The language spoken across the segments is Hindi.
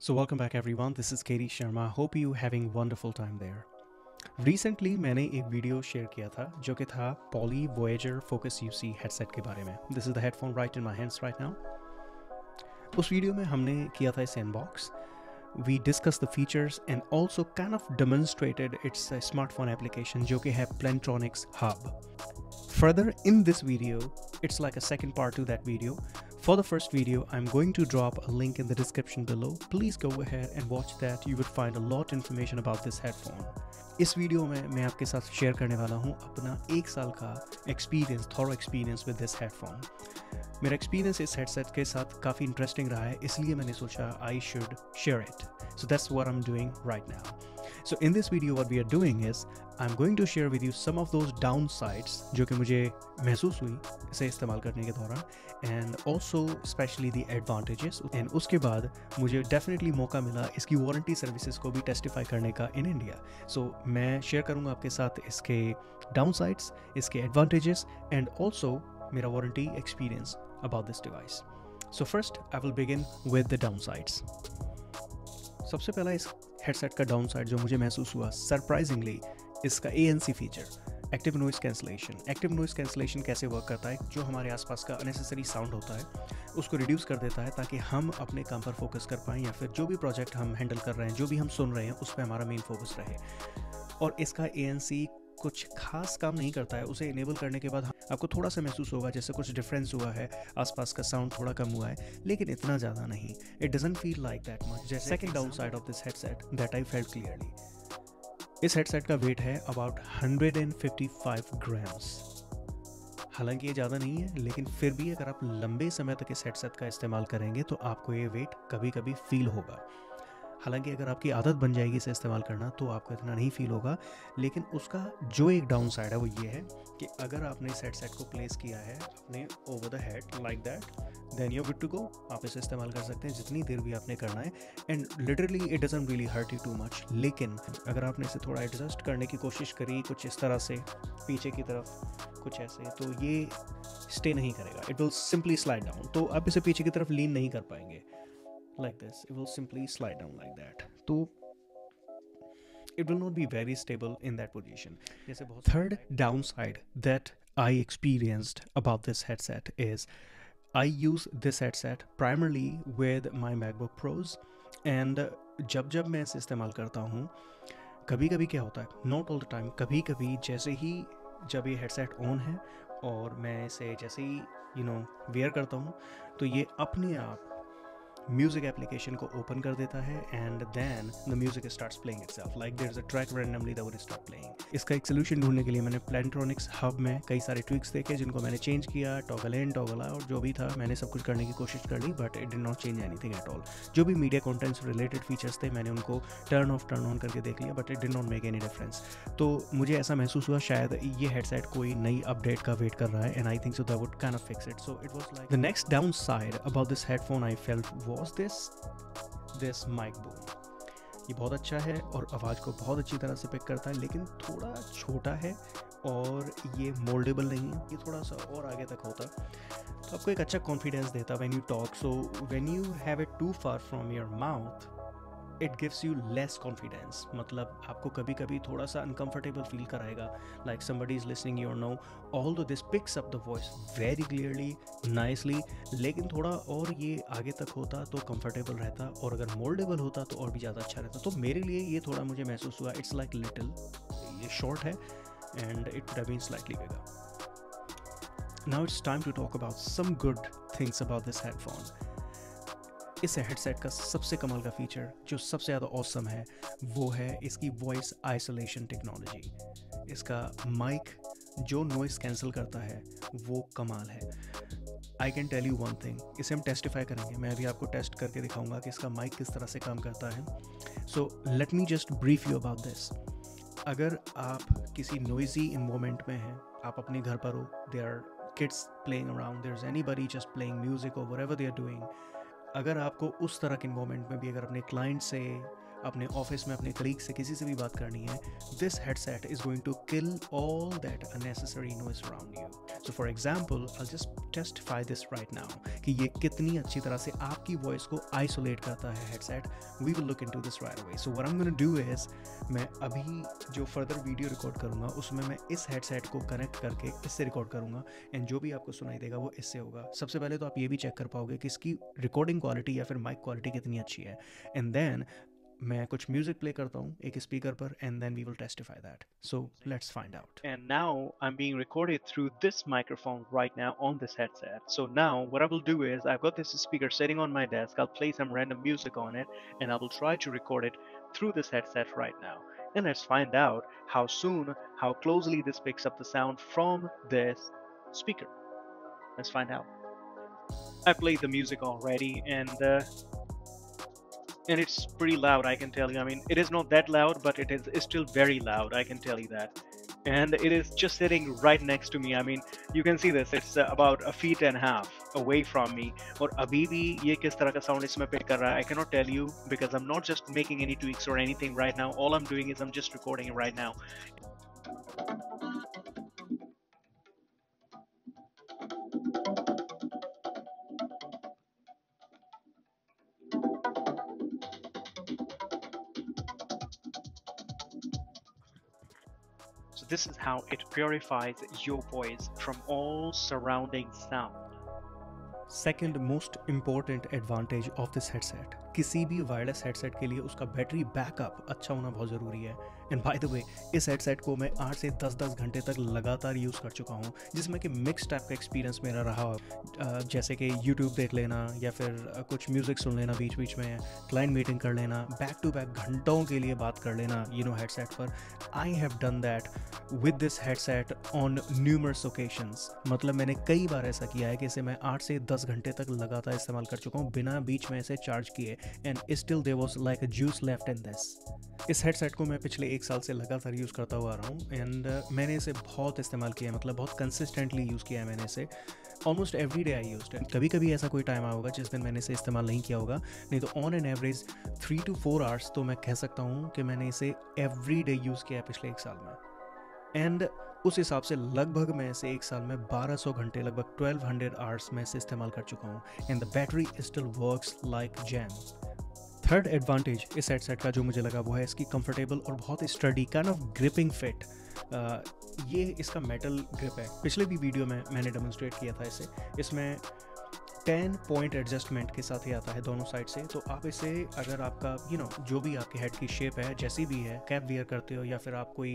So welcome back everyone, this is Katie Sharma. Hope you having wonderful time there. Recently मैंने एक वीडियो शेयर किया था जो कि था Poly Voyager Focus UC headset के बारे में. This is the headphone right in my hands right now. उस वीडियो में हमने किया था इसे unbox. We discussed the features and also kind of demonstrated its smartphone application जो कि है Plantronics Hub. Further in this video, it's like a second part to that video. For the first video, I'm going to drop a link in the description below. Please go ahead and watch that. You would find a lot information about this headphone. इस वीडियो में मैं आपके साथ शेयर करने वाला हूँ अपना 1 साल का experience, thorough experience with this headphone. मेरा एक्सपीरियंस इस हेडसेट के साथ काफ़ी इंटरेस्टिंग रहा है, इसलिए मैंने सोचा I should share it. So that's what I'm doing right now. So in this video what we are doing is I'm going to share with you some of those downsides जो कि मुझे महसूस हुई इसे इस्तेमाल करने के दौरान, and also especially the advantages. and उसके बाद मुझे definitely मौका मिला इसकी वारंटी सर्विसेज को भी टेस्टिफाई करने का इन इंडिया. So मैं शेयर करूँगा आपके साथ इसके डाउनसाइड्स, इसके एडवांटेजेस एंड ऑल्सो मेरा warranty experience about this device. So first I will begin with the downsides. सबसे पहला इस हेडसेट का डाउनसाइड जो मुझे महसूस हुआ सरप्राइजिंगली इसका ANC feature, active noise cancellation. Active noise cancellation कैसे वर्क करता है? जो हमारे आसपास का अननेसेसरी साउंड होता है उसको रिड्यूस कर देता है ताकि हम अपने काम पर फोकस कर पाएँ, या फिर जो भी प्रोजेक्ट हम हैंडल कर रहे हैं, जो भी हम सुन रहे हैं उस पर हमारा मेन फोकस रहे. और इसका ANC कुछ खास काम नहीं करता है. उसे इनेबल करने के बाद आपको थोड़ा सा महसूस होगा जैसे कुछ डिफरेंस हुआ है, आसपास का साउंड थोड़ा कम हुआ है, लेकिन इतना ज़्यादा नहीं. It doesn't feel like that much. Second down side of this headset that I felt clearly, इस हेडसेट का वेट है अबाउट 155 ग्राम्स. हालांकि ये ज़्यादा नहीं है, लेकिन फिर भी अगर आप लंबे समय तक इस हेडसेट का इस्तेमाल करेंगे तो आपको ये वेट कभी कभी फील होगा. हालांकि अगर आपकी आदत बन जाएगी इसे इस्तेमाल करना तो आपको इतना नहीं फील होगा. लेकिन उसका जो एक डाउन साइड है वो ये है कि अगर आपने इस हेडसेट को प्लेस किया है अपने over the head like that, then you good to go. आप इसे इस्तेमाल कर सकते हैं जितनी देर भी आपने करना है, and literally it doesn't really hurt you too much. लेकिन अगर आपने इसे थोड़ा एडजस्ट करने की कोशिश करी कुछ इस तरह से पीछे की तरफ कुछ ऐसे, तो ये स्टे नहीं करेगा. It will simply slide down. तो आप इसे पीछे की तरफ लीन नहीं कर पाएंगे like this. It will simply slide down like that. So it will not be very stable in that position. Third downside that I experienced about this headset is I use this headset primarily with my MacBook Pros, and जब मैं इसे इस्तेमाल करता हूँ कभी कभी क्या होता है, नॉट ऑल द टाइम, कभी कभी जैसे ही जब ये हेडसेट ऑन है और मैं इसे जैसे ही वेयर करता हूँ तो ये अपने आप म्यूजिक एप्लीकेशन को ओपन कर देता है, and then the music starts playing itself like there is a track randomly that would start playing. इसका एक सोल्यूशन ढूंढने के लिए मैंने प्लैंट्रॉनिक्स हब में कई सारे ट्विक्स देखे जिनको मैंने चेंज किया, टॉगल इन टॉगल आउट, जो भी था मैंने सब कुछ करने की कोशिश कर ली, but it did not change anything at all. जो भी मीडिया कंटेंट से रिलेटेड फीचर्स थे मैंने उनको टर्न ऑफ टर्न ऑन करके देख लिया, but it did not make any difference. तो मुझे ऐसा महसूस हुआ शायद ये हेडसेट कोई नई अपडेट का वेट कर रहा है, and I think so that would kind of fix it. So it was like the next down side about this headphone I felt was this mic boom. ये बहुत अच्छा है और आवाज़ को बहुत अच्छी तरह से पिक करता है, लेकिन थोड़ा छोटा है और ये मोल्डेबल नहीं है. ये थोड़ा सा और आगे तक होता तो आपको एक अच्छा कॉन्फिडेंस देता when you talk. So when you have it too far from your mouth it gives you less confidence. मतलब आपको कभी कभी थोड़ा सा अनकंफर्टेबल फील कराएगा, like somebody is listening your know, although this picks up the voice very clearly nicely, लेकिन थोड़ा और ये आगे तक होता तो कंफर्टेबल रहता, और अगर मोल्डेबल होता तो और भी ज़्यादा अच्छा रहता. तो मेरे लिए ये थोड़ा मुझे महसूस हुआ इट्स लाइक लिटिल, ये शॉर्ट है and it would have been slightly bigger. Now it's time to talk about some good things about this headphone. इस हेडसेट का सबसे कमाल का फीचर जो सबसे ज़्यादा ऑसम है वो है इसकी वॉइस आइसोलेशन टेक्नोलॉजी. इसका माइक जो नॉइस कैंसिल करता है वो कमाल है. I can tell you one thing, इसे हम टेस्टिफाई करेंगे, मैं अभी आपको टेस्ट करके दिखाऊंगा कि इसका माइक किस तरह से काम करता है. So let me just brief you about this. अगर आप किसी नॉइजी इन्वायरमेंट में हैं, आप अपने घर पर हो, there are kids playing around, there is anybody just playing music और व्हाटएवर दे आर डूइंग, अगर आपको उस तरह के इन्वायरमेंट में भी अगर अपने क्लाइंट से, अपने ऑफिस में अपने कलीग से, किसी से भी बात करनी है, this headset is going to kill all that unnecessary noise around you. So for example I just testify this right now कि ये कितनी अच्छी तरह से आपकी वॉइस को आइसोलेट करता है headset. We will look into this right away. So what I am gonna do is, मैं अभी जो फर्दर वीडियो रिकॉर्ड करूँगा उसमें मैं इस हेडसेट को कनेक्ट करके इससे रिकॉर्ड करूँगा, एंड जो भी आपको सुनाई देगा वो इससे होगा. सबसे पहले तो आप ये भी चेक कर पाओगे कि इसकी रिकॉर्डिंग क्वालिटी या फिर माइक क्वालिटी कितनी अच्छी है, एंड देन मैं कुछ म्यूजिक प्ले करता हूँ एक स्पीकर पर, and then we will testify that. So let's find out. And now I'm being recorded through this microphone right now on this headset. So now what I will do is, I've got this speaker sitting on my desk. I'll play some random music on it and I will try to record it through this headset right now. And let's find out how soon, how closely this picks up the sound from this speaker. Let's find out. I played the music already, and it's pretty loud, I can tell you. I mean, it is not that loud, but it's still very loud, I can tell you that. And it is just sitting right next to me. I mean, you can see this. It's about 1.5 feet away from me. और अभी भी ये किस तरह का sound इसमें pick कर रहा है, I cannot tell you because I'm not just making any tweaks or anything right now. All I'm doing is I'm just recording it right now. So this is how it purifies your voice from all surrounding sound. Second most important advantage of this headset, किसी भी वायरलेस हेडसेट के लिए उसका बैटरी बैकअप अच्छा होना बहुत ज़रूरी है. एंड बाय द वे, इस हेडसेट को मैं 8 से 10 घंटे तक लगातार यूज़ कर चुका हूँ, जिसमें कि मिक्स टाइप का एक्सपीरियंस मेरा रहा. जैसे कि यूट्यूब देख लेना या फिर कुछ म्यूज़िक सुन लेना बीच बीच में, क्लाइंट मीटिंग कर लेना, बैक टू बैक घंटों के लिए बात कर लेना हेडसेट पर. I have done that with this headset on numerous occasions. मतलब मैंने कई बार ऐसा किया है कि इसे मैं 8 से 10 घंटे तक लगातार इस्तेमाल कर चुका हूँ बिना बीच में इसे चार्ज किए, and still there was like a juice left in this. इस हेडसेट को मैं पिछले 1 साल से लगातार यूज़ करता हुआ आ रहा हूँ, एंड मैंने इसे बहुत इस्तेमाल किया है. मतलब बहुत कंसिस्टेंटली यूज़ किया है मैंने इसे. Almost every day I used it. कभी कभी ऐसा कोई टाइम आया होगा जिस दिन मैंने इसे इस्तेमाल नहीं किया होगा, नहीं तो on an average 3 to 4 hours तो मैं कह सकता हूँ कि मैंने इसे एवरी डे यूज़ किया है पिछले 1 साल में. एंड उस हिसाब से लगभग मैं इसे 1 साल में 1200 घंटे, लगभग 1200 आवर्स में इसे इस्तेमाल कर चुका हूँ, and the battery still works like jam. Third advantage इस हेडसेट का जो मुझे लगा वो है इसकी कंफर्टेबल और बहुत sturdy kind of gripping fit. ये इसका मेटल ग्रिप है. पिछले भी वीडियो में मैंने डेमोन्स्ट्रेट किया था इसे. इसमें 10 पॉइंट एडजस्टमेंट के साथ ही आता है दोनों साइड से. तो आप इसे, अगर आपका जो भी आपके हेड की शेप है जैसी भी है, कैप वियर करते हो या फिर आप कोई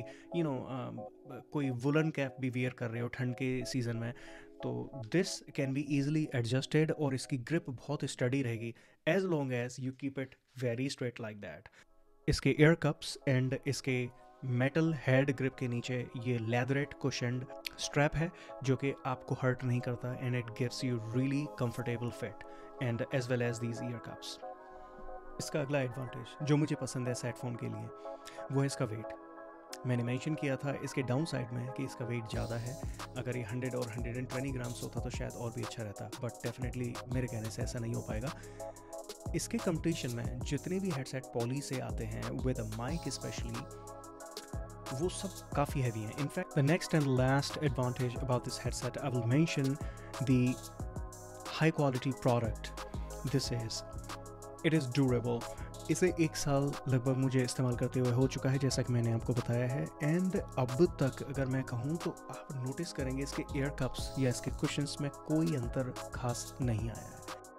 कोई वुलन कैप भी वियर कर रहे हो ठंड के सीज़न में, तो this can be easily adjusted और इसकी ग्रिप बहुत स्टडी रहेगी as long as you keep it very straight like that. इसके एयर कप्स एंड इसके मेटल हेड ग्रिप के नीचे ये लेदरेट कुशन्ड स्ट्रैप है जो कि आपको हर्ट नहीं करता, and it gives you really comfortable fit and as well as these ear cups. इसका अगला एडवांटेज जो मुझे पसंद है इस हेडफोन के लिए वो है इसका वेट. मैंने मेंशन किया था इसके डाउन साइड में कि इसका वेट ज़्यादा है. अगर ये 100 और 120 ग्राम्स होता तो शायद और भी अच्छा रहता, बट डेफिनेटली मेरे कहने से ऐसा नहीं हो पाएगा. इसके कंपटीशन में जितने भी हेडसेट पॉली से आते हैं विद अ माइक स्पेशली, वो सब काफ़ी हैवी हैं. In fact the next and last advantage about this headset I will mention the high quality product this is. It is durable. इसे 1 साल लगभग मुझे इस्तेमाल करते हुए हो चुका है जैसा कि मैंने आपको बताया है, एंड अब तक अगर मैं कहूँ तो आप नोटिस करेंगे इसके एयर कप्स या इसके कुशन्स में कोई अंतर खास नहीं आया है.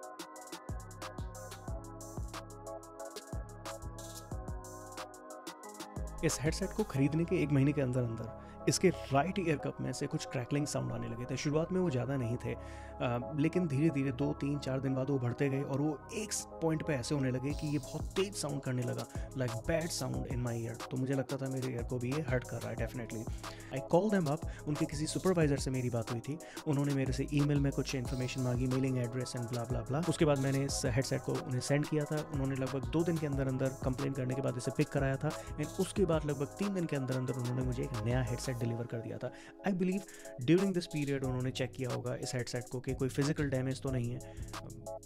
इस हेडसेट को खरीदने के 1 महीने के अंदर अंदर इसके राइट ईयर कप में से कुछ क्रैकलिंग साउंड आने लगे थे. शुरुआत में वो ज़्यादा नहीं थे, लेकिन धीरे धीरे 2, 3, 4 दिन बाद वो बढ़ते गए और वो एक पॉइंट पे ऐसे होने लगे कि ये बहुत तेज साउंड करने लगा, like bad sound in my ear. तो मुझे लगता था मेरे ईयर को भी ये हर्ट कर रहा है definitely. I call them up. उनके किसी सुपरवाइजर से मेरी बात हुई थी. उन्होंने मेरे से ईमेल में कुछ इन्फॉर्मेशन मांगी, mailing address and blah blah blah. उसके बाद मैंने इस हेडसेट को उन्हें सेंड किया था. उन्होंने लगभग 2 दिन के अंदर अंदर कंप्लेन करने के बाद इसे पिक कराया था, एंड उसके बाद लगभग 3 दिन के अंदर अंदर उन्होंने मुझे एक नया हेडसेट डिलीवर कर दिया था. I believe during this period उन्होंने चेक किया होगा इस हेडसेट को कि कोई फिजिकल डैमेज तो नहीं है.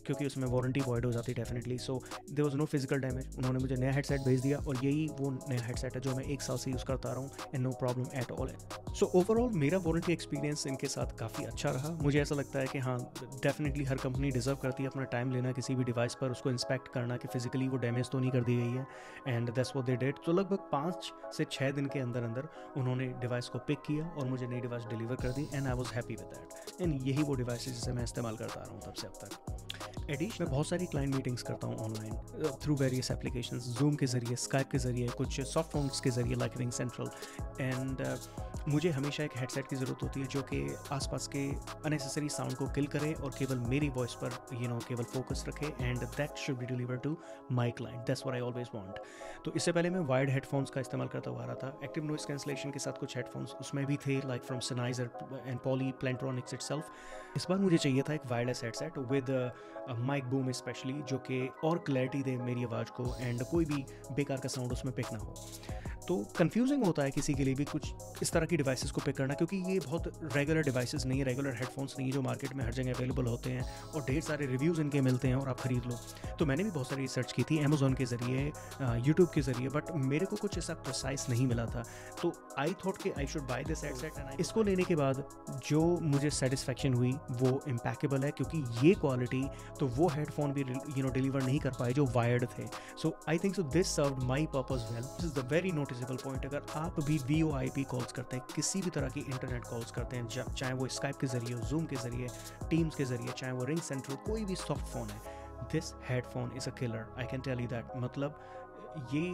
क्योंकि उसमें वारंटी वॉइड हो जाती definitely. So there was no physical damage. उन्होंने मुझे नया हेडसेट भेज दिया और यही वो नया हेडसेट है जो मैं 1 साल से यूज़ करता रहा हूँ and no problem at all. So overall मेरा वारंटी एक्सपीरियंस इनके साथ काफ़ी अच्छा रहा। मुझे ऐसा लगता है कि हाँ, डेफिनेटली हर कंपनी डिजर्व करती है अपना टाइम लेना किसी भी डिवाइस पर, उसको इंस्पेक्ट करना कि फिजिकली वो डैमेज तो नहीं कर दी गई है, and that's what they did. तो लगभग 5 से 6 दिन के अंदर अंदर उन्होंने डिवाइस को पिक किया और मुझे नई डिवाइस डिलीवर कर दी and I was happy with that. And यही वो डिवाइस है जिसे मैं इस्तेमाल करता रहा हूँ तब से अब तक। एडिशन में बहुत सारी क्लाइंट मीटिंग्स करता हूँ online through various applications, Zoom के ज़रिए, स्काइप के ज़रिए, कुछ सॉफ्ट फोन्स के ज़रिए लाइक रिंग सेंट्रल। एंड मुझे हमेशा एक हेडसेट की ज़रूरत होती है जो कि आसपास के अननेसेसरी साउंड को किल करे और केवल मेरी वॉइस पर केवल फोकस रखे, and that should be deliver to my client. That's what I always want. तो इससे पहले मैं वायर्ड हेडफोन्स का इस्तेमाल करता हुआ आ रहा था, एक्टिव नॉइस कैंसलेशन के साथ कुछ हेडफोन्स उसमें भी थे like from Sennheiser and Poly Plantronics itself. इस बार मुझे चाहिए था एक wireless headset with mic boom specially, जो कि और क्लैरिटी दे मेरी आवाज़ को एंड कोई भी बेकार का साउंड उसमें पिक ना हो। तो कंफ्यूजिंग होता है किसी के लिए भी कुछ इस तरह की डिवाइसेस को पिक करना, क्योंकि ये बहुत रेगुलर डिवाइसेस नहीं है, रेगुलर हेडफोन्स नहीं है जो मार्केट में हर जगह अवेलेबल होते हैं और ढेर सारे रिव्यूज़ इनके मिलते हैं और आप खरीद लो। तो मैंने भी बहुत सारी रिसर्च की थी अमेज़ॉन के ज़रिए, यूट्यूब के ज़रिए, बट मेरे को कुछ ऐसा प्रिसाइज नहीं मिला था। तो आई थॉट कि I should buy this headset and इसको लेने के बाद जो मुझे सेटिस्फैक्शन हुई वो इम्पैकेबल है, क्योंकि ये क्वालिटी तो वो हेडफोन भी डिलीवर नहीं कर पाए जो वायर्ड थे। So I think so this served my purpose well. This is the very noticeable point. अगर आप भी VoIP कॉल्स करते हैं, किसी भी तरह की इंटरनेट कॉल्स करते हैं, चाहे वो स्काइप के ज़रिए, जूम के ज़रिए, टीम्स के ज़रिए, चाहे वो रिंग सेंट्रल, कोई भी सॉफ्ट फ़ोन है, this headphone is a killer, I can tell you that. मतलब ये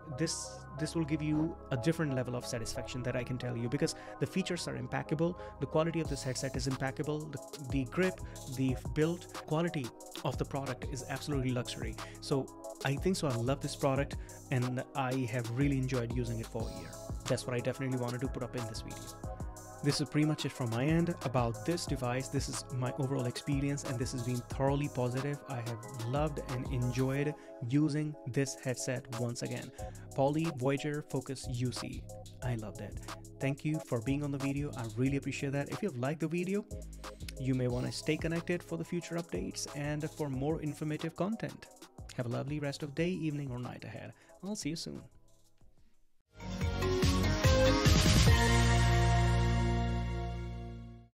this will give you a different level of satisfaction, that I can tell you, because the features are impeccable, the quality of this headset is impeccable, the grip, the build quality of the product is absolutely luxury. So I think so I love this product and I have really enjoyed using it for a year. That's what I definitely wanted to put up in this video. This is pretty much it from my end about this device. This is my overall experience and this has been thoroughly positive. I have loved and enjoyed using this headset once again. Poly Voyager Focus UC. I loved it. Thank you for being on the video. I really appreciate that. If you've liked the video, you may want to stay connected for the future updates and for more informative content. Have a lovely rest of day, evening or night ahead. I'll see you soon.